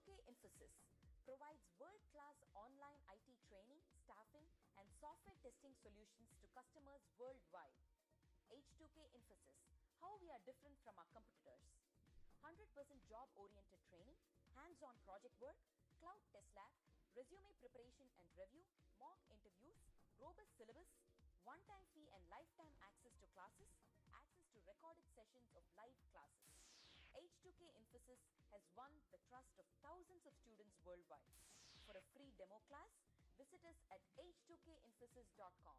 H2K Infosys provides world-class online IT training, staffing, and software testing solutions to customers worldwide. H2K Infosys, how we are different from our competitors. 100% job-oriented training, hands-on project work, cloud test lab, resume preparation and review, mock interviews, robust syllabus, one-time fee and lifetime access to classes, access to recorded sessions of live classes. H2K Infosys has won the trust of thousands of students worldwide. For a free demo class, visit us at h2kinfosys.com.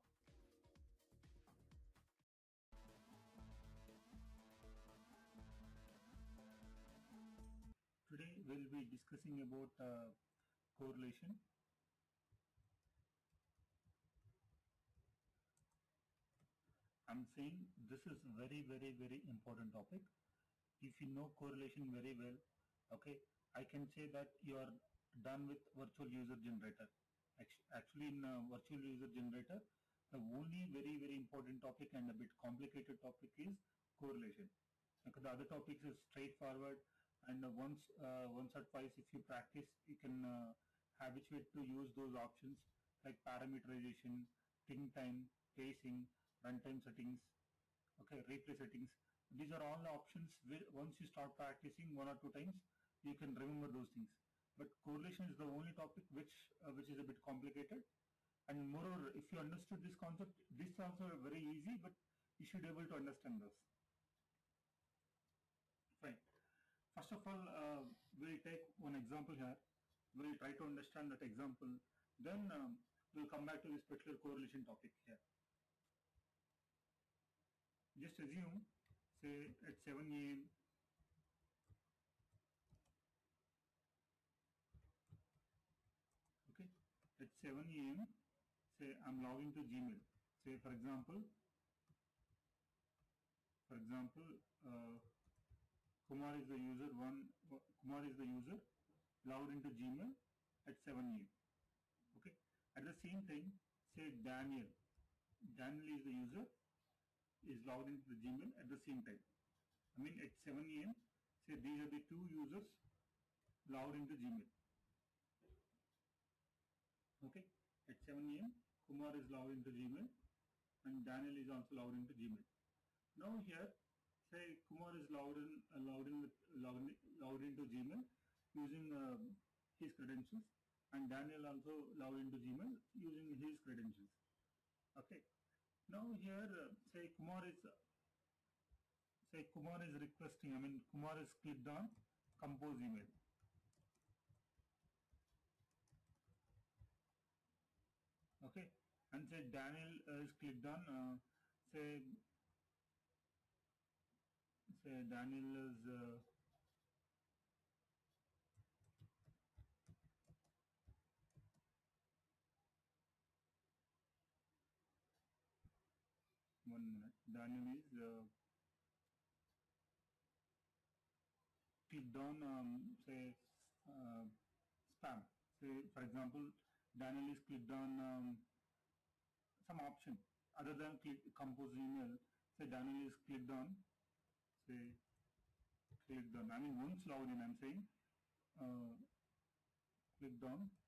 Today we'll be discussing about correlation. I'm saying this is very important topic. If you know correlation very well, okay, I can say that you are done with virtual user generator. Actually, in virtual user generator, the only very important topic and a bit complicated topic is correlation. Okay, the other topics is straightforward, and once or twice if you practice, you can habituate to use those options like parameterization, think time, pacing, runtime settings, okay, replay settings. These are all the options where once you start practicing one or two times, you can remember those things. But correlation is the only topic which is a bit complicated. And moreover, if you understood this concept, this is also very easy, but you should be able to understand this. Fine. First of all, we'll take one example here. We'll try to understand that example. Then we'll come back to this particular correlation topic here. Just assume, say at 7 a.m. Okay, at 7 a.m. say I'm logging to Gmail. Say for example, Kumar is the user logged into Gmail at 7 a.m. Okay. At the same time, say Daniel is the user, is logged into the Gmail at the same time. I mean at 7 a.m. say these are the two users logged into Gmail. Okay. At 7 a.m. Kumar is logged into Gmail and Daniel is also logged into Gmail. Now here, say Kumar is logged into Gmail using his credentials, and Daniel also logged into Gmail using his credentials. Okay. Now here, say Kumar is requesting. I mean Kumar is clicked on compose email. Okay, and say Daniel is clicked on say Daniel is one minute. Daniel is clicked on say spam. Say for example, Daniel is clicked on some option other than compose email. Say Daniel is clicked on I mean once logged in, I'm saying clicked on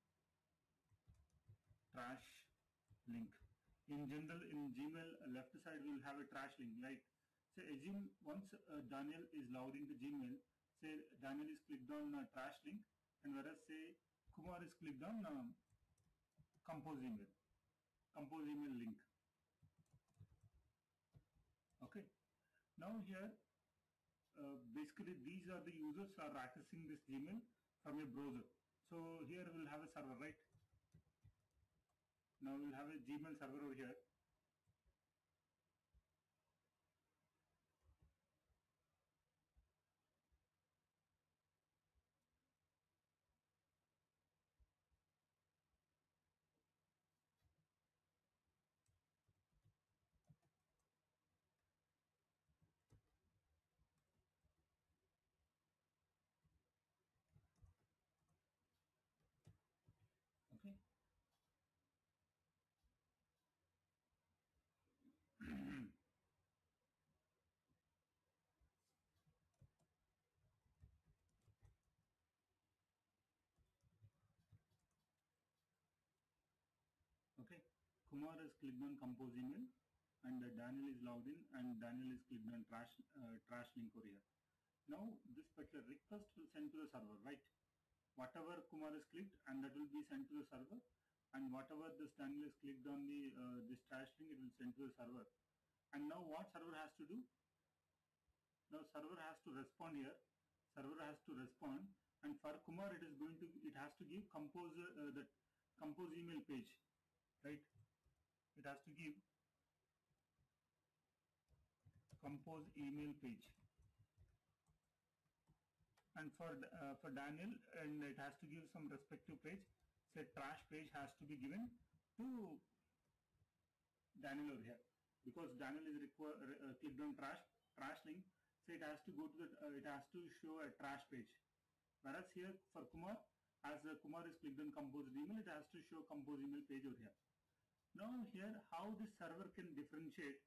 trash link. In general, in Gmail left side we will have a trash link. Like say assume once Daniel is logged into Gmail, say Daniel is clicked on trash link, and whereas say Kumar is clicked on compose email link. Okay. Now here basically these are the users who are accessing this Gmail from a browser. So here we'll have a server, right? Now we'll have a Gmail server over here. Okay. Kumar is clicked on compose email and Daniel is logged in and Daniel is clicked on trash link over here. Now this particular request will send to the server, right? Whatever Kumar is clicked and that will be sent to the server, and whatever this Daniel is clicked on the this trash link, it will send to the server. And now what server has to do? Now server has to respond here. Server has to respond, and for Kumar it has to give compose that compose email page, right? It has to give compose email page. And for Daniel, and it has to give some respective page. Say trash page has to be given to Daniel over here, because Daniel is clicked on trash link, so it has to go to the it has to show a trash page. Whereas here for Kumar, as Kumar is clicked on composed email, it has to show composed email page over here. Now here, how this server can differentiate?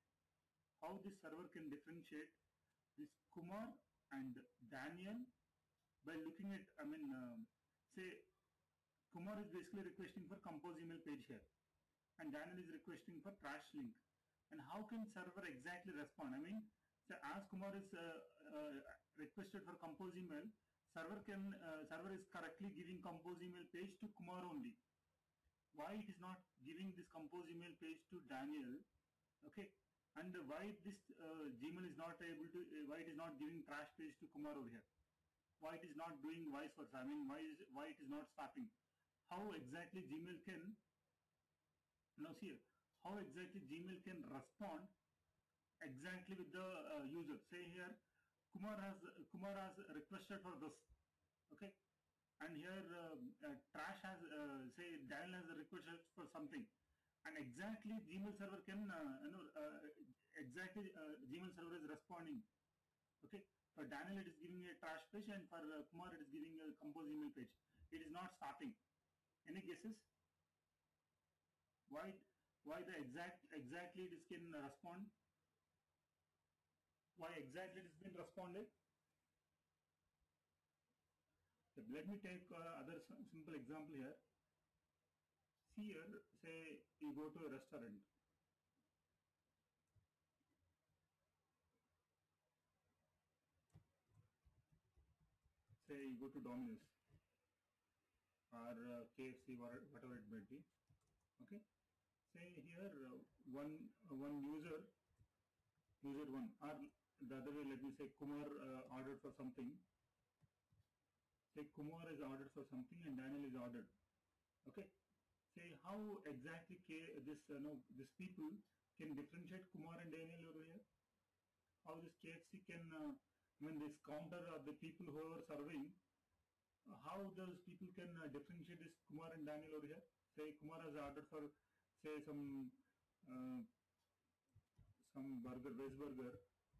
This Kumar and Daniel by looking at, say Kumar is basically requesting for compose email page here, and Daniel is requesting for trash link. And how can server exactly respond? So as Kumar is requested for compose email, server is correctly giving compose email page to Kumar only. Why it is not giving this compose email page to Daniel? Okay, and why this Gmail is not able to? Why it is not giving trash page to Kumar over here? Why it is not doing vice versa? Why it is not swapping? How exactly Gmail can, now see here, how exactly Gmail can respond exactly with the user? Say here, Kumar has requested for this, okay, and here trash has say Daniel has requested for something, and exactly Gmail server can Gmail server is responding, okay. For Daniel it is giving a trash page, and for Kumar it is giving a compose email page. It is not swapping. Any guesses? Why the exactly this can respond? Why exactly it has been responded? So let me take other simple example here. See here, say you go to a restaurant. Say you go to Domino's or KFC, whatever it may be. Okay. Say here one user one, or the other way, let me say Kumar ordered for something. Say Kumar is ordered for something and Daniel is ordered. Okay. Say how exactly this people can differentiate Kumar and Daniel over here. How this KFC can this counter or the people who are serving, how those people can differentiate this Kumar and Daniel over here. Say Kumar has ordered for say some burger, veg burger.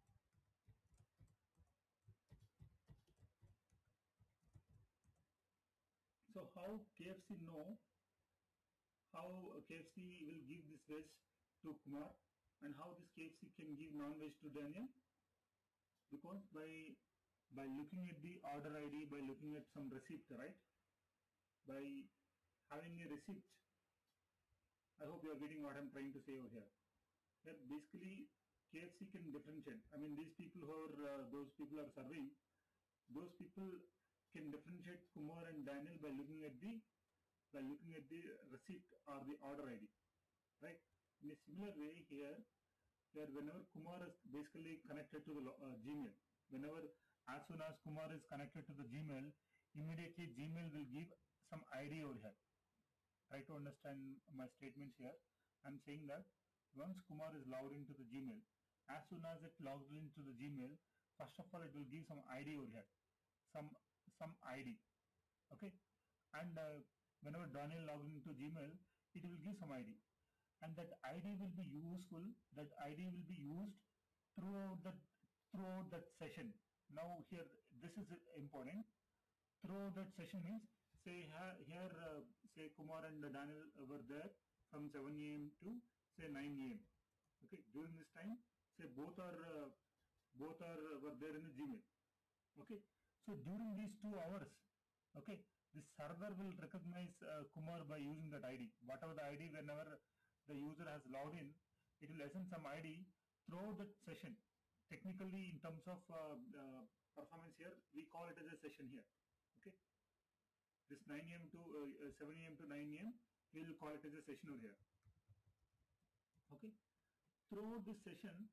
So how KFC know, how KFC will give this veg to Kumar, and how this KFC can give non-veg to Daniel? Because by looking at the order ID, by looking at some receipt, right? By having a receipt, I hope you are getting what I'm trying to say over here. That basically KFC can differentiate. These people who are those people are serving, those people can differentiate Kumar and Daniel by looking at the receipt or the order ID, right? In a similar way here, whenever Kumar is basically connected to the Gmail, as soon as Kumar is connected to the Gmail, immediately Gmail will give some ID over here. Try to understand my statements here. I'm saying that once Kumar is logged into the Gmail, as soon as it logs into the Gmail, first of all it will give some ID over here, some ID, okay, and whenever Daniel logs into Gmail, it will give some ID, and that ID will be useful. That ID will be used throughout that session. Now here, this is important. Throughout that session means, say here say Kumar and Daniel were there from 7 AM to say 9 AM. Okay, during this time, say both were there in the Gmail. Okay, so during these 2 hours, okay, the server will recognize Kumar by using that ID. Whatever the ID, whenever the user has logged in, it will assign some ID throughout that session. Technically, in terms of performance here, we call it as a session here. Okay, this 9 a.m. to 7 a.m. to 9 a.m. we will call it as a session over here. Okay, throughout this session,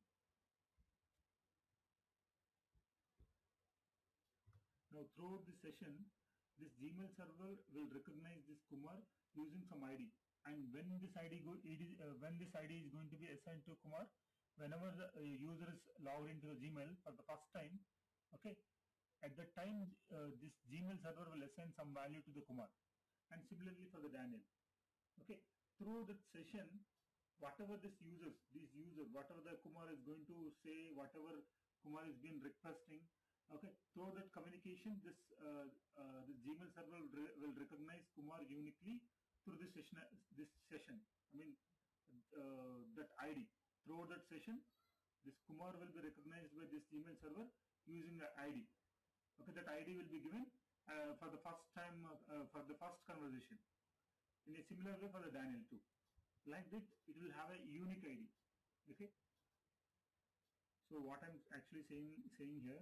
this Gmail server will recognize this Kumar using some ID, and when this ID is going to be assigned to Kumar, whenever the user is logged into the Gmail for the first time, okay, at that time this Gmail server will assign some value to the Kumar, and similarly for the Daniel. Okay, through that session, whatever whatever the Kumar is going to say, whatever Kumar is been requesting, okay, through that communication, this Gmail server will recognize Kumar uniquely through this session. I mean, that ID. Through that session, this Kumar will be recognized by this Gmail server using the ID. Okay, that ID will be given for the first time for the first conversation. In a similar way for the Daniel too. Like that, it will have a unique ID. Okay. So what I'm actually saying here,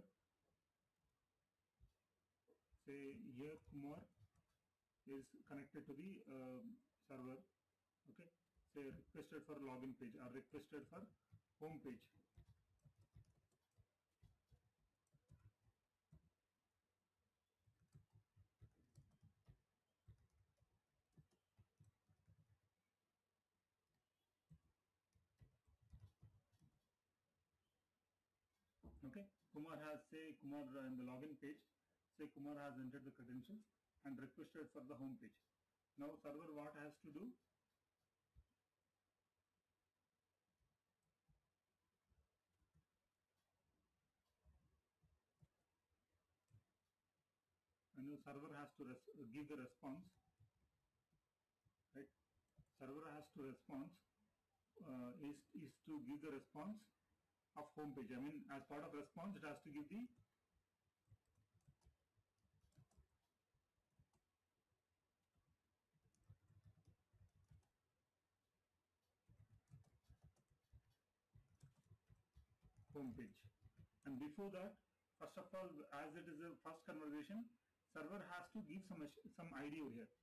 say here Kumar is connected to the server. Okay. Say requested for login page or requested for home page. Okay, Kumar has in the login page, say Kumar has entered the credentials and requested for the home page. Now server what has to do? And the server has to give the response, right? Server has to response is to give the response of home page. I mean, as part of response, it has to give the home page. And before that, first of all, as it is a first conversation, server has to give some ID over here.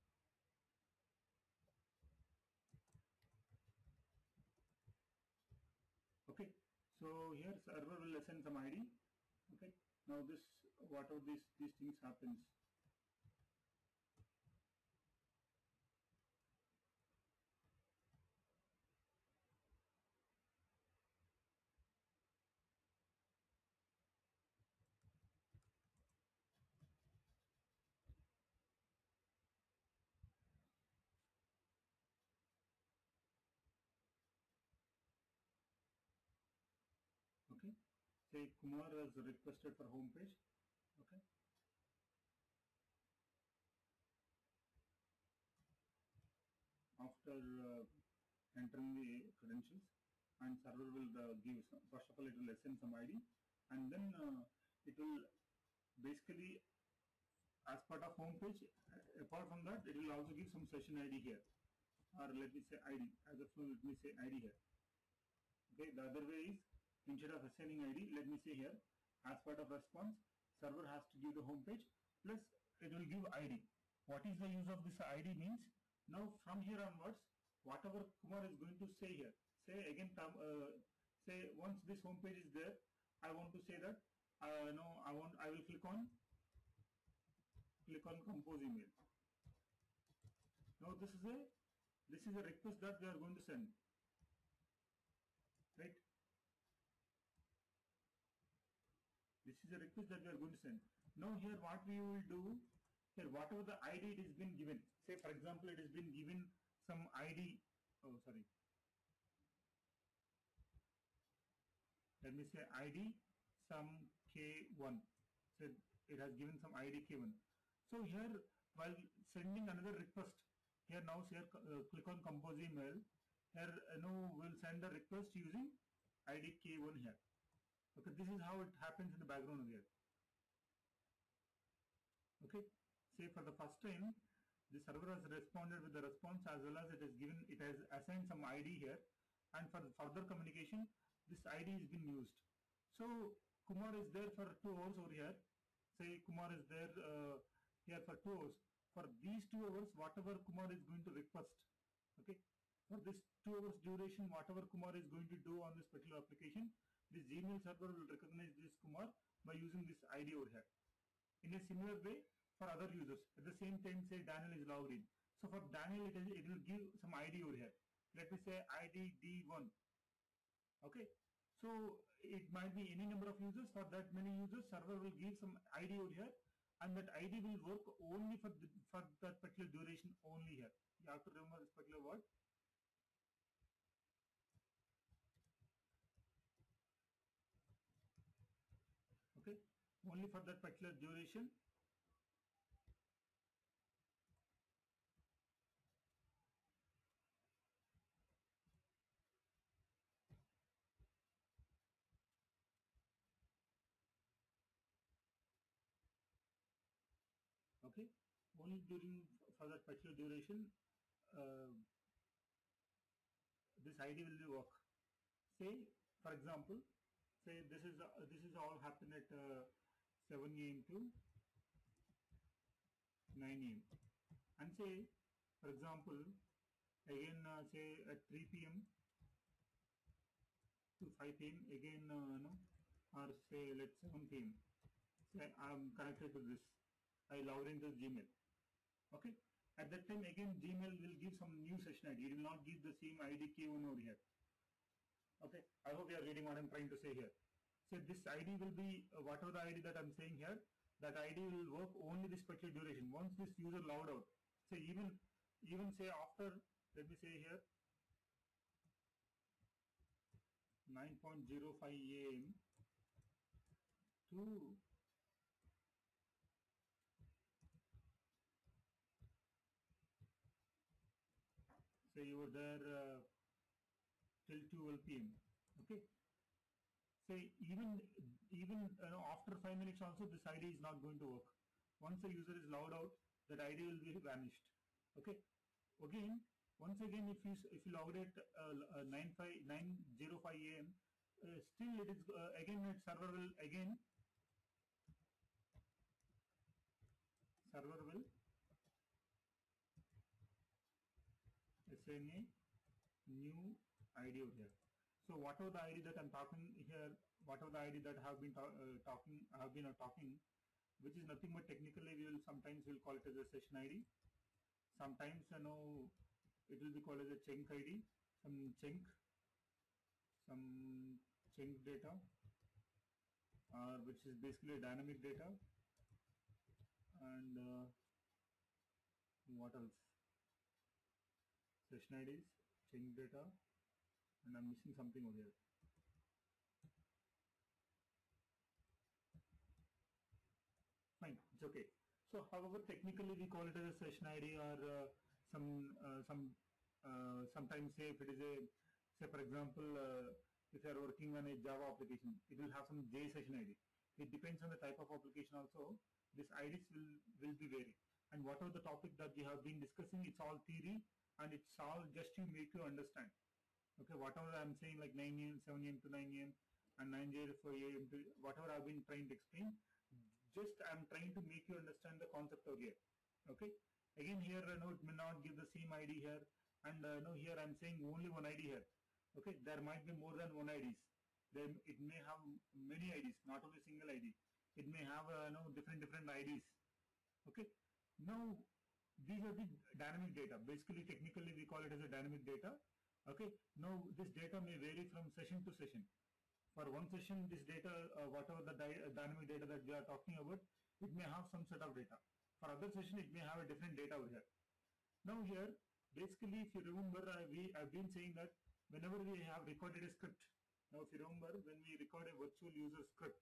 Okay, so here server will assign some ID. Okay, now this whatever these things happens. Okay, say Kumar has requested for home page. Okay, after entering the credentials, and server will give first of all it will assign some ID, and then it will basically, as part of home page, apart from that, it will also give some session ID here, or let me say ID as a full, let me say ID here. Okay, the other way is, instead of assigning ID, let me say here, as part of response, server has to give the home page plus it will give ID. What is the use of this ID means? Now from here onwards, whatever Kumar is going to say here, say again, say once this home page is there, I want to say that no, I will click on compose email. Now this is a request that we are going to send, right? This is a request that we are going to send. Now here what we will do, here whatever the ID it has been given, say for example it has been given some ID, oh sorry, let me say ID some K1, so it has given some ID K1. So here while sending another request, here now here click on compose email, here now we'll send the request using ID K1 here. Okay, this is how it happens in the background here. Okay, say for the first time, The server has responded with the response, as well as it has assigned some ID here, and for further communication this ID is being used. So Kumar is there for 2 hours over here. Say Kumar is there here for 2 hours. For these 2 hours, whatever Kumar is going to request, okay, for this 2 hours duration, whatever Kumar is going to do on this particular application, this Gmail server will recognize this Kumar by using this ID over here. In a similar way, for other users, at the same time, say Daniel is logged in. So for Daniel, it will give some ID over here. Let me say ID D1. Okay. So it might be any number of users. For that many users, server will give some ID over here, and that ID will work only for that particular duration only here. You have to remember this particular word. Okay, only for that particular duration. Okay, only for that particular duration, this ID will work. Say, for example, say this is all happen at 7 a.m. to 9 a.m. and say, for example, again say at 3 p.m. to 5 p.m. again, no, or say let's 7 p.m. Say I'm connected to this. I log into Gmail. Okay. At that time again Gmail will give some new session ID. It will not give the same ID K1 over here. Okay. I hope you are reading what I'm trying to say here. So this ID will be whatever the ID that I'm saying here. That ID will work only this particular duration. Once this user logged out, say even say after, let me say here 9:05 a.m. to say you were there till 12 p.m. Okay. Say even after 5 minutes also this ID is not going to work. Once the user is logged out, that ID will be vanished. Okay. Again, once again, if you logged at 9:05 a.m., still it is again server will assign a new ID over here. So whatever the ID that I'm talking here, whatever the ID that have been talking, which is nothing but technically sometimes we'll call it as a session ID. Sometimes it will be called as a chunk ID, some chunk data, which is basically dynamic data, and what else? Session IDs, chunk data, and I'm missing something over here. Fine, it's okay. So however technically we call it as a session ID, or sometimes say if it is say for example if you are working on a Java application, it will have some J session ID. It depends on the type of application also. This IDs will be varied. And whatever the topic that we have been discussing, it's all theory, and it's all just to make you understand. Okay, whatever I'm saying like 9 a.m., 7 a.m. to 9 a.m. and 9 a.m. to whatever I've been trying to explain, just I'm trying to make you understand the concept over here. Okay, again here it may not give the same ID here, and here I'm saying only one ID here. Okay, there might be more than one IDs. It may have many IDs, not only single ID. It may have different IDs. Okay, now these are the dynamic data. Basically, technically we call it as a dynamic data. Okay, now this data may vary from session to session. For one session, this data, whatever the dynamic data that we are talking about, it may have some set of data. For other session, it may have a different data over here. Now here, basically, if you remember, I've been saying that whenever we have recorded a script, now if you remember, when we record a virtual user script,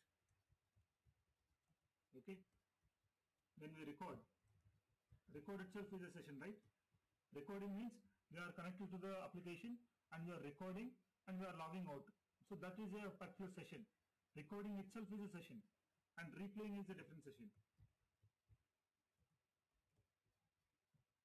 okay, when we record itself is a session, right? Recording means we are connected to the application and we are recording and we are logging out. So that is a particular session. Recording itself is a session and replaying is a different session.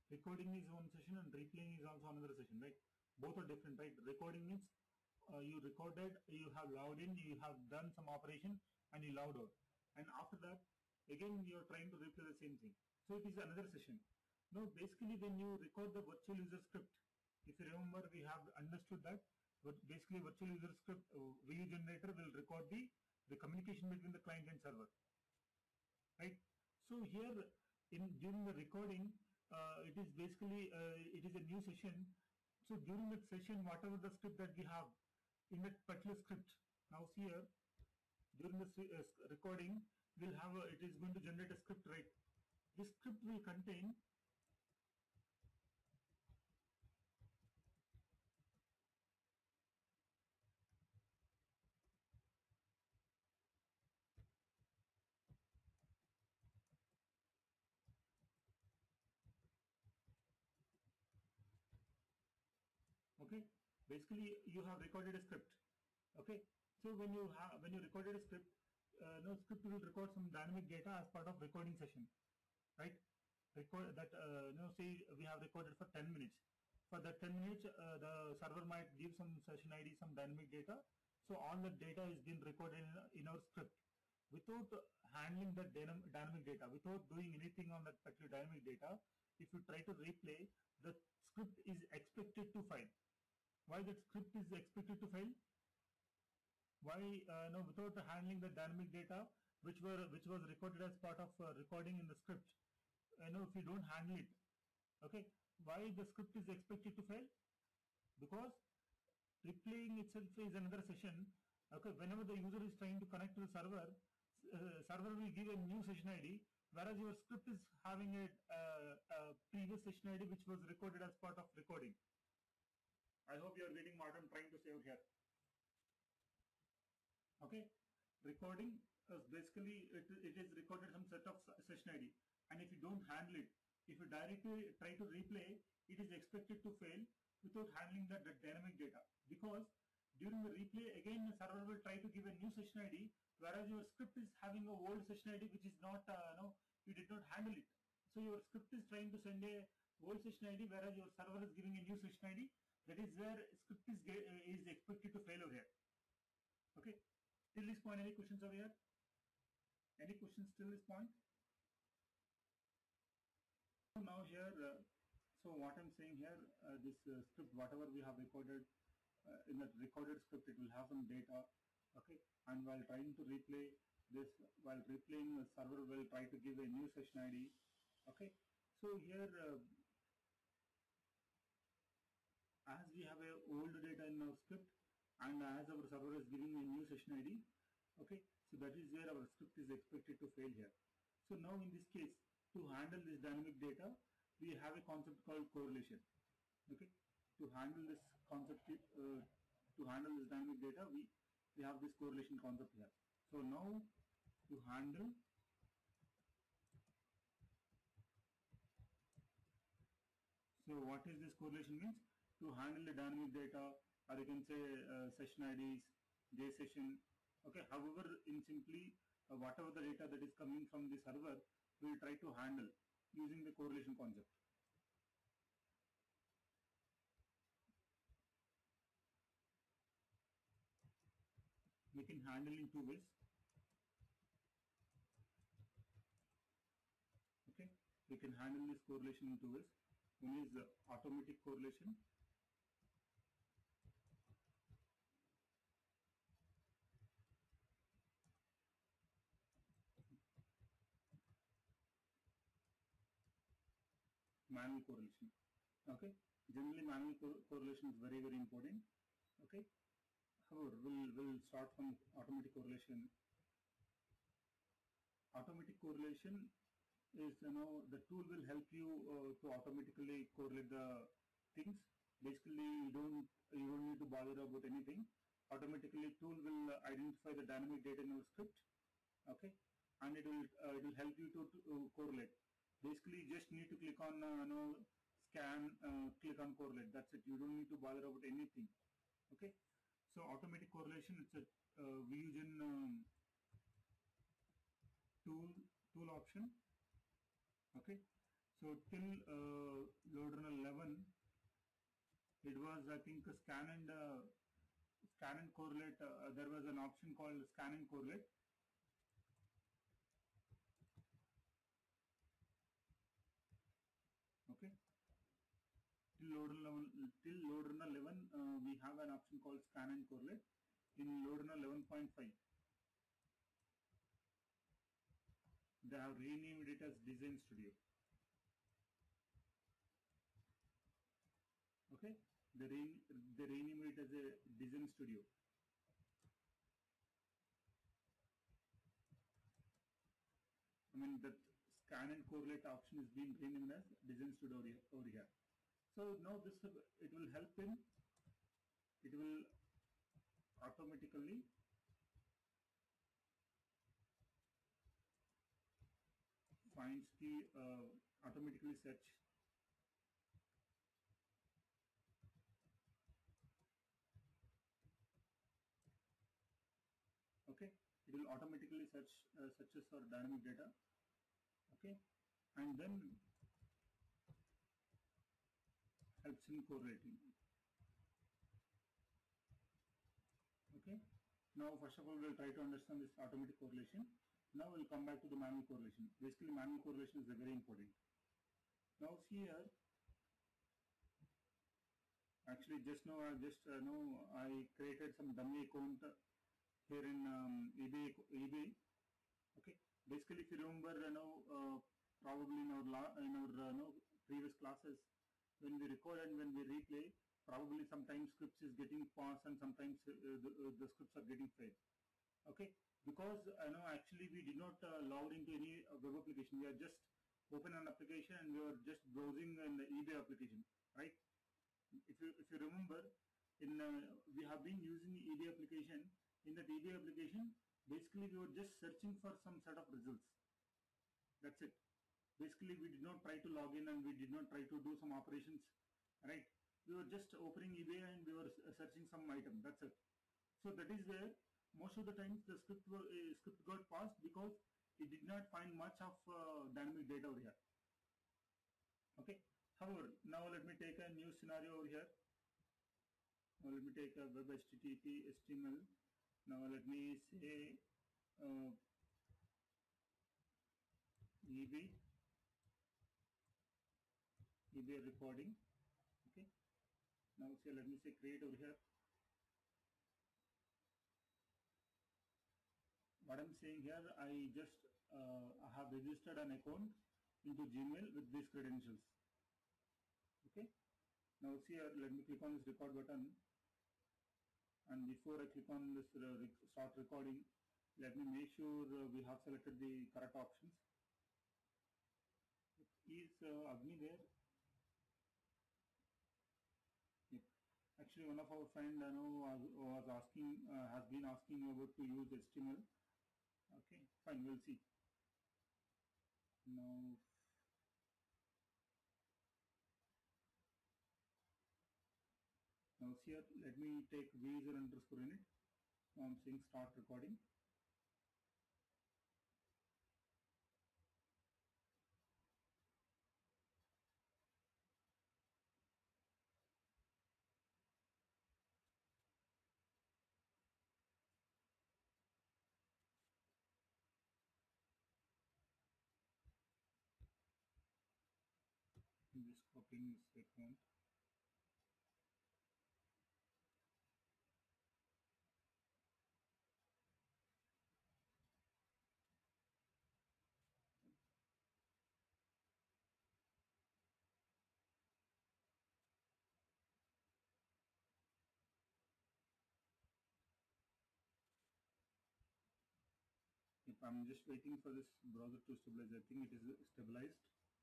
Recording is one session and replaying is also another session, right? Both are different, right? Recording means you recorded, you have logged in, you have done some operation and you logged out. And after that, again you are trying to replay the same thing. So it is another session. Now basically when you record the virtual user script, if you remember we have understood that, but basically virtual user script VU generator will record the communication between the client and server, right? So here during the recording, it is basically it is a new session. So during that session, whatever the script that we have in that particular script, now see here during the recording, we'll have it is going to generate a script, right? This script will contain okay. Basically, you have recorded a script. Okay, so when you recorded a script, no script will record some dynamic data as part of recording session, right? Record that say we have recorded for 10 minutes. For that 10 minutes, the server might give some session ID, some dynamic data. So all the data is being recorded in our script. Without handling that dynamic data, without doing anything on that particular dynamic data, if you try to replay, the script is expected to fail. Why that script is expected to fail? Why no, without handling the dynamic data which was recorded as part of recording in the script, if you don't handle it, okay, why the script is expected to fail? Because replaying itself is another session. Okay, whenever the user is trying to connect to the server, server will give a new session ID, whereas your script is having a previous session ID which was recorded as part of recording. I hope you are getting what I'm trying to say over here. Okay, recording is basically it is recorded some set of session ID, and if you don't handle it, if you directly try to replay, it is expected to fail without handling that dynamic data, because during the replay again the server will try to give a new session ID, whereas your script is having a old session ID which is not you did not handle it. So your script is trying to send a old session ID, whereas your server is giving a new session ID. That is where script is expected to fail over here. Okay, till this point, any questions over here? Any questions till this point? So now here, so what I'm saying here, this script, whatever we have recorded in that recorded script, it will have some data. Okay, and while trying to replay this, while replaying, the server will try to give a new session ID. Okay, so here as we have a old data in our script, and as our server is giving a new session ID, okay, so that is where our script is expected to fail here. So now in this case, to handle this dynamic data, we have a concept called correlation. Okay, to handle this concept, to handle this dynamic data, we have this correlation concept here. So now to handle what is this correlation means? To handle the dynamic data, or you can say session IDs, J session. Okay, however, in simply whatever the data that is coming from the server, we will try to handle using the correlation concept. We can handle in two ways. Okay, we can handle this correlation in two ways. One is automatic correlation. Manual correlation. Okay, generally manual correlation is very important. Okay, however, we'll start from automatic correlation. Automatic correlation is, the tool will help you to automatically correlate the things. Basically, you don't need to bother about anything. Automatically, tool will identify the dynamic data in your script. Okay, and it will help you to correlate. Basically, you just need to click on scan, click on correlate. That's it. You don't need to bother about anything. Okay, so automatic correlation, it's a VUGen tool option. Okay, So till load runner 11, it was, I think, scan and correlate. There was an option called scan and correlate. Okay. Till load runner 11, we have an option called scan and correlate. In load runner 11.5, they have renamed it as Design Studio. Okay, they renamed it as a Design Studio. I mean, that scan and correlate option is being renamed as Design Studio over here. So now this it will help in, it will automatically finds the automatically search okay, it will automatically searches for dynamic data. Okay, and then helps in correlating. Okay, now first of all we'll try to understand this automatic correlation. Now we'll come back to the manual correlation. Basically manual correlation is very important. Now here, actually just now I created some dummy account here in eBay. Okay, basically if you remember, probably in our previous classes, when we record and when we replay, probably sometimes scripts is getting paused and sometimes the scripts are getting failed. Okay, because actually we did not log into any web application. We are just open an application and we are just browsing in the eBay application, right? If you remember, in we have been using the eBay application. In that eBay application, basically we were just searching for some set of results. That's it. Basically we did not try to log in and we did not try to do some operations, right? We were just opening eBay and we were searching some item. That's it. So that is where most of the times the script got passed because it did not find much of dynamic data over here. Okay. However, now let me take a new scenario over here. Now let me take a web HTTP HTML. Now let me say eBay recording. Okay. Now say let me say create over here. What I'm saying here, I just have registered an account into Gmail with these credentials. Okay. Now see here, let me click on this record button, and before I click on this start recording, let me make sure we have selected the correct options. Is Agni there? Yep. Actually, one of our friend was asking, has been asking about to use HTML. Okay, fine, we'll see. Now here, let me take user underscore init. Now I'm saying start recording. I'm just copying this account. If I'm just waiting for this browser to stabilize, I think it is stabilized.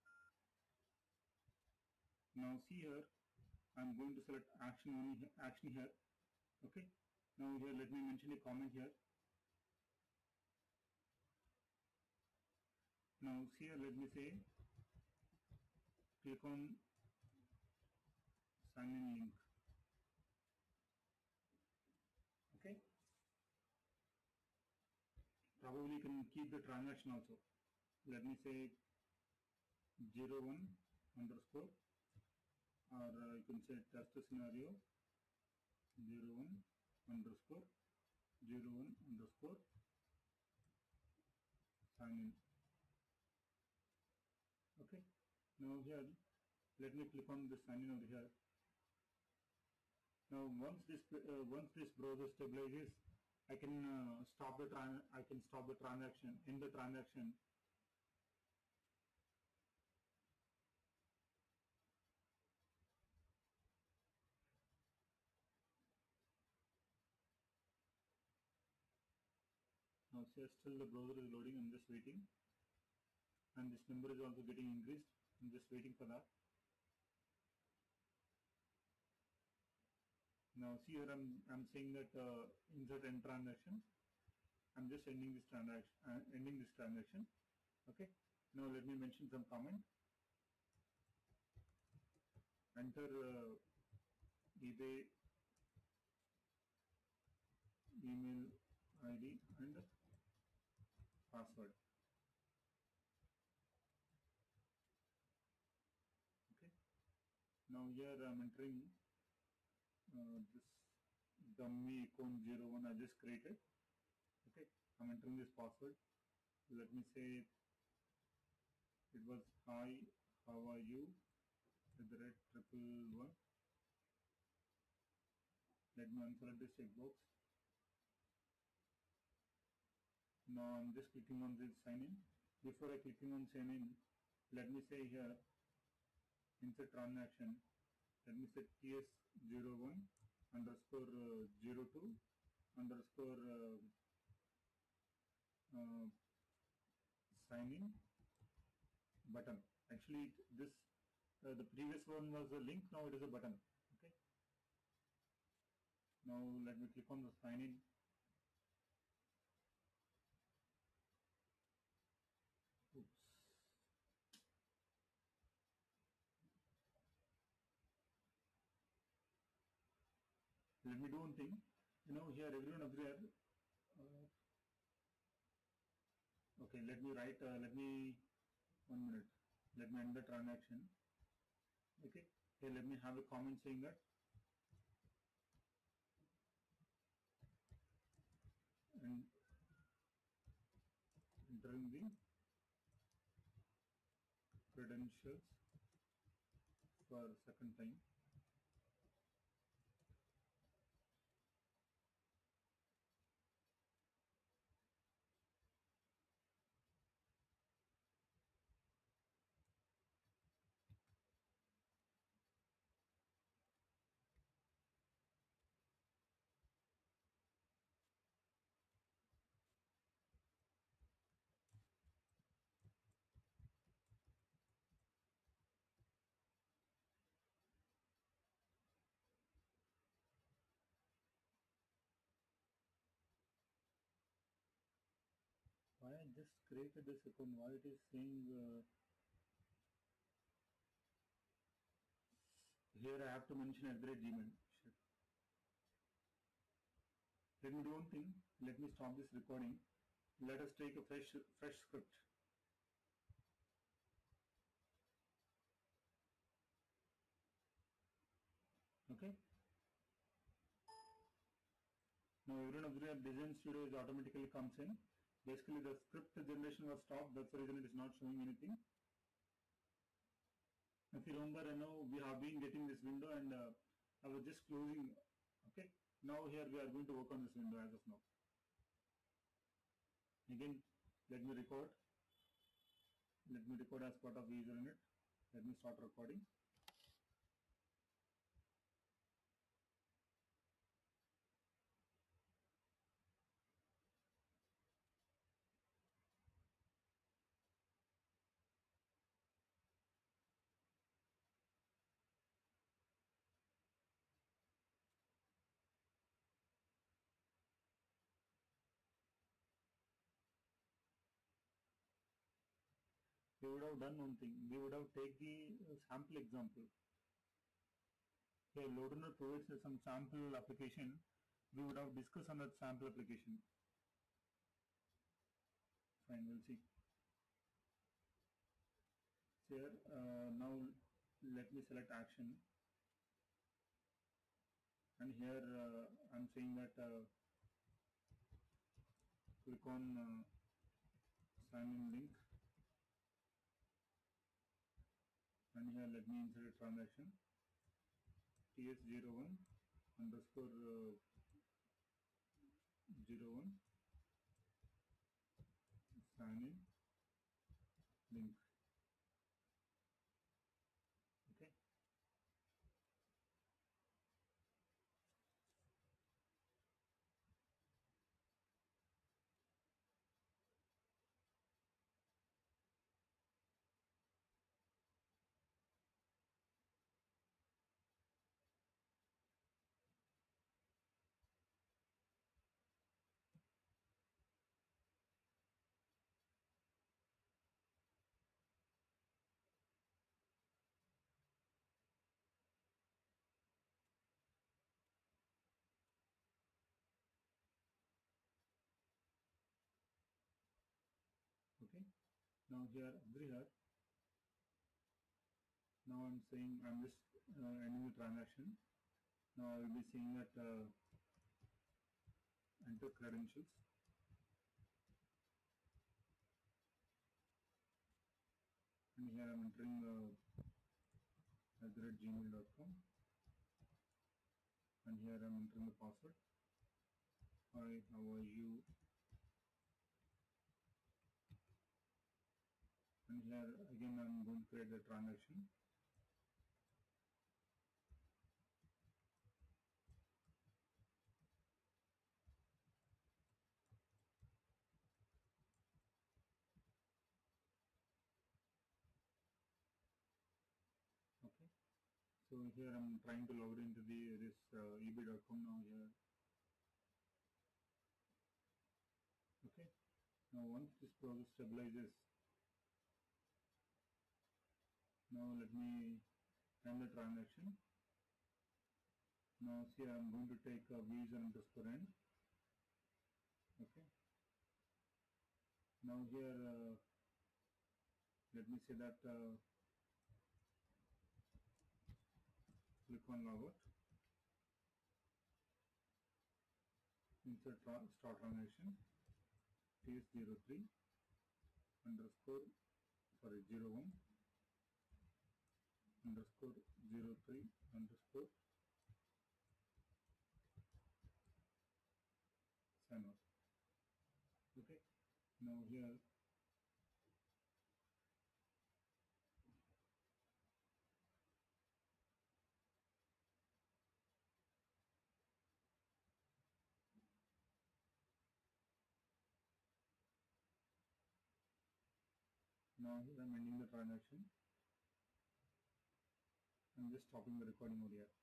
Now see here, I'm going to select action here. Okay. Now here, let me mention a comment here. Now here, let me say, click on sign in link. Okay. Probably you can keep the transaction also. Let me say 01 underscore, or you can say test scenario 01 underscore 01 underscore sign in. Okay, now here let me click on the sign in over here. Now once this browser stabilizes, I can stop the transaction, end the transaction. Now still the browser is loading. I'm just waiting, and this number is also getting increased. I'm just waiting for that. Now see here I'm saying that insert end transaction. I'm just ending this transaction. Okay. Now let me mention some comment. Enter eBay email ID and password. Okay. Now here I'm entering this dummy account 01 I just created. Okay. I'm entering this password. Let me say it was hi, how are you, @111. Let me unselect this checkbox. Now I'm just clicking on this sign in. Before I clicking on sign in, let me say here insert transaction. Let me say TS01 underscore 02 underscore sign in button. Actually, this the previous one was a link. Now it is a button. Okay. Now let me click on the sign in. Oops. Let me do one thing. Here everyone observe. Okay, let me write. Let me 1 minute. Let me end the transaction. Okay. Here, let me have a comment saying that. And entering the credentials for second time. Why I just created this account? Why it is saying here I have to mention @Gmail. Shit. Let me do one thing. Let me stop this recording. Let us take a fresh script. Okay. Now everyone observe Design Studio is automatically comes in. Basically the script generation was stopped. That's the reason it is not showing anything. If you remember, we have been getting this window and I was just closing. Okay. Now here we are going to work on this window as of now. Again, let me record. Let me record as part of the user unit. Let me start recording. We would have done one thing. We would have take the sample example. Here, LoadRunner provides some sample application. We would have discussed on that sample application. Fine, we'll see. So here, now let me select action, and here I'm saying that click on sign in link, and here let me insert a transaction ts01 underscore 01 sign in link. Okay. Okay. Now here agree here. Now I'm saying I'm just ending the transaction. Now I will be saying that enter credentials, and here I'm entering @gmail.com, and here I'm entering the password. Hi, how are you? And here again I'm going to create the transaction. Okay. So here I'm trying to log into this ebay.com now here. Okay. Now once this process stabilizes, now let me end the transaction. Now see, I'm going to take a visa underscore end. Okay. Now here let me say that click on logout, insert start transaction ts03 underscore sorry 01 underscore 03 underscore sign off. Okay. Now here here I'm ending the transaction. I'm just stopping the recording over here.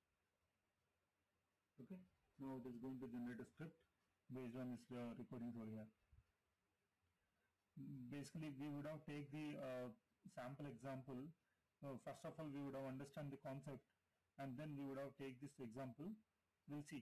Okay. Now it is going to generate a script based on this recording over here. Basically, we would have take the sample example. First of all, we would have understand the concept, and then we would have take this example. We'll see.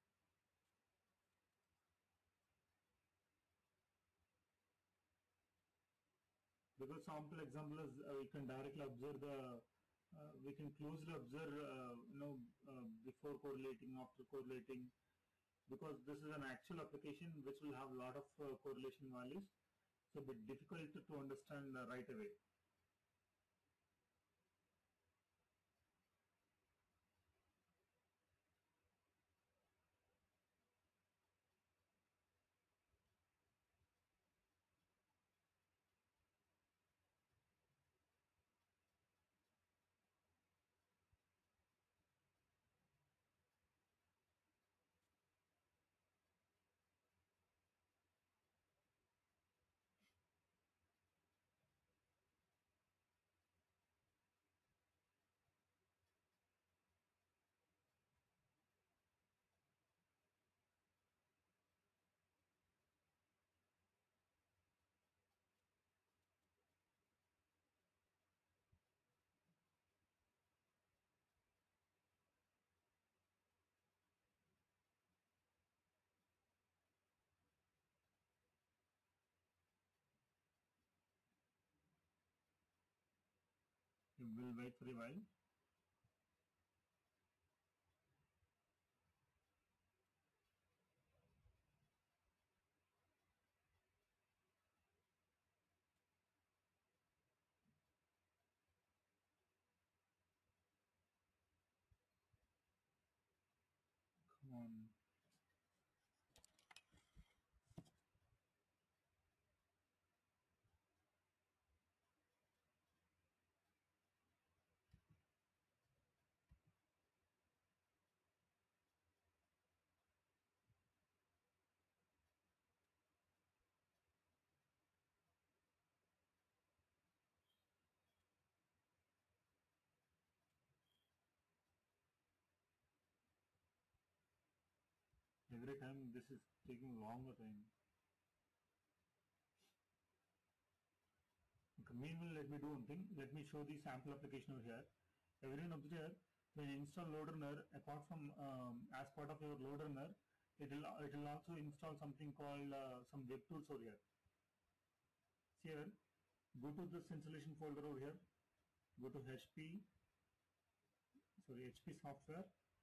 Because sample example is we can directly observe the we can closely observe before correlating, after correlating, because this is an actual application which will have a lot of correlation values, so a bit difficult to understand right away. we'll wait for a while. Come on. Every time this is taking longer time. Okay, meanwhile, let me do one thing. Let me show the sample application over here. Everyone observe, when you install LoadRunner, apart from as part of your LoadRunner, it will also install something called some web tools over here. See here, go to this installation folder over here. Go to HP software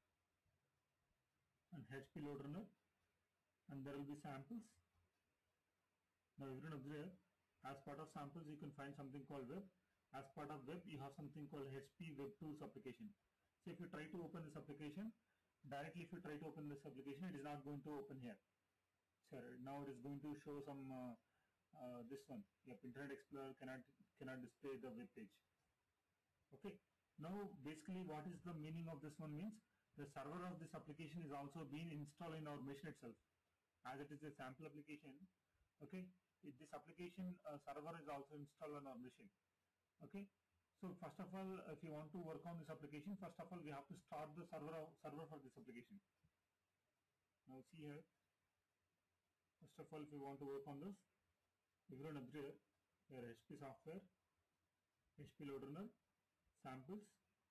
and HP LoadRunner, and there will be samples. Now everyone observe, as part of samples you can find something called web. As part of web you have something called HP Web Tools application. So if you try to open this application, directly if you try to open this application, it is not going to open here. So now it is going to show some this one. Yep, Internet Explorer cannot display the web page. Okay. Now basically what is the meaning of this one means, the server of this application is also being installed in our machine itself. As it is a sample application, okay, this application server is also installed on our machine. Okay, so first of all, if you want to work on this application, first of all we have to start the server for this application. Now see here, first of all, if you want to work on this, everyone observe here, HP software, HP LoadRunner, samples,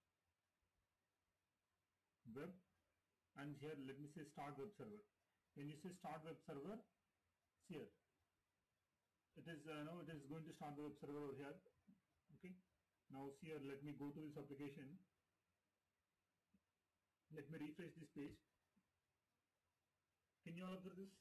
web, and here let me say start web server. When you say start web server, see here, it is now it is going to start the web server over here. Okay, now see here, let me go to this application, let me refresh this page. Can you all observe this?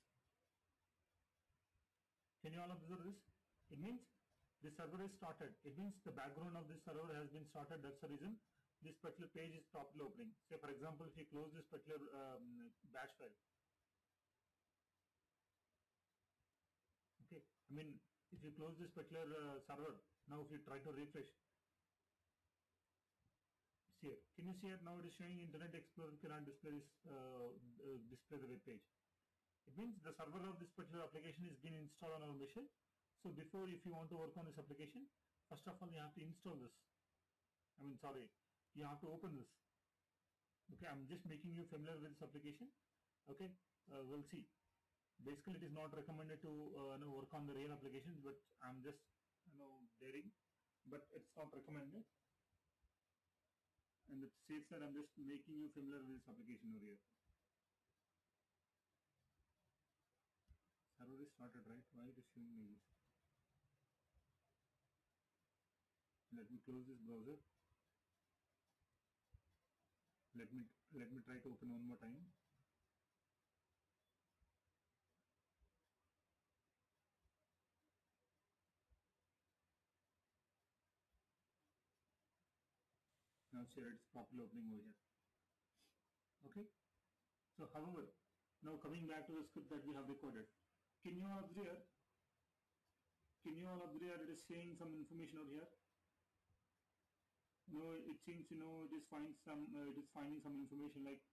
Can you all observe this? It means this server is started. It means the background of this server has been started. That's the reason this particular page is properly opening. Say for example, if you close this particular batch file, okay, I mean if you close this particular server, now if you try to refresh, see here, can you see it now? It is showing Internet Explorer cannot display this display the web page. It means the server of this particular application is being installed on our machine. So before, if you want to work on this application, first of all you have to install this. You have to open this. Okay, I'm just making you familiar with this application. Okay, we'll see. Basically, it is not recommended to work on the real applications, but I'm just daring, but it's not recommended. And it says that I'm just making you familiar with this application over here. Server is started, right? Why it is showing me this? Let me close this browser. Let me try to open one more time. Now see, it's properly opening over here. Okay. So however, now coming back to the script that we have recorded, can you all observe? It is saying some information over here. It seems it is finding some information like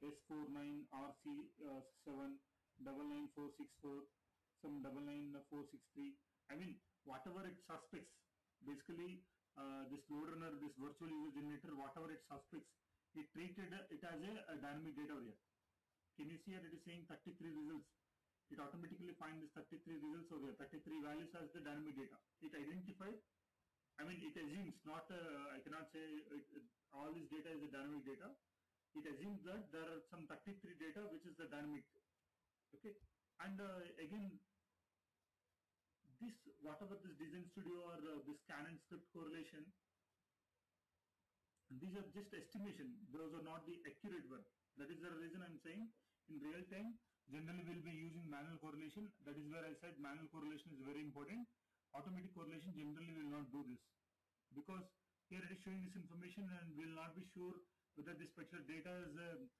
S49RC7 99464, some 99463. I mean, whatever it suspects, basically this LoadRunner, this virtual user generator, whatever it suspects, it treated it as a dynamic data over here. Can you see here? It is saying 33 results. It automatically finds this 33 results over here, 33 values as the dynamic data. It identified, I mean, it assumes, not, I cannot say all this data is the dynamic data. It assumes that there are some 33 data which is the dynamic. Okay, and again, this, whatever this Design Studio or this Canon script correlation, These are just estimation. Those are not the accurate one. That is the reason I'm saying in real time, generally we'll be using manual correlation. That is where I said manual correlation is very important. Automatic correlation generally will not do this, because here it is showing this information and will not be sure whether this particular data is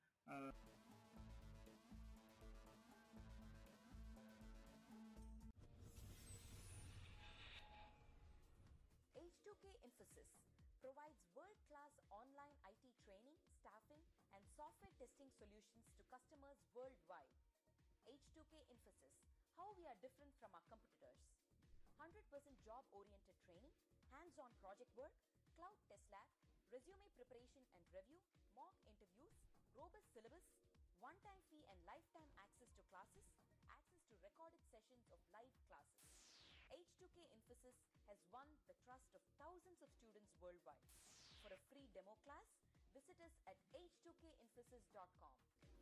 H2K Infosys provides world-class online IT training, staffing, and software testing solutions to customers worldwide. H2K Infosys, how we are different from our competitors. 100% job-oriented training, hands-on project work, cloud test lab, resume preparation and review, mock interviews, robust syllabus, one-time fee and lifetime access to classes, access to recorded sessions of live classes. H2K Infosys has won the trust of thousands of students worldwide. For a free demo class, visit us at h2kinfosys.com.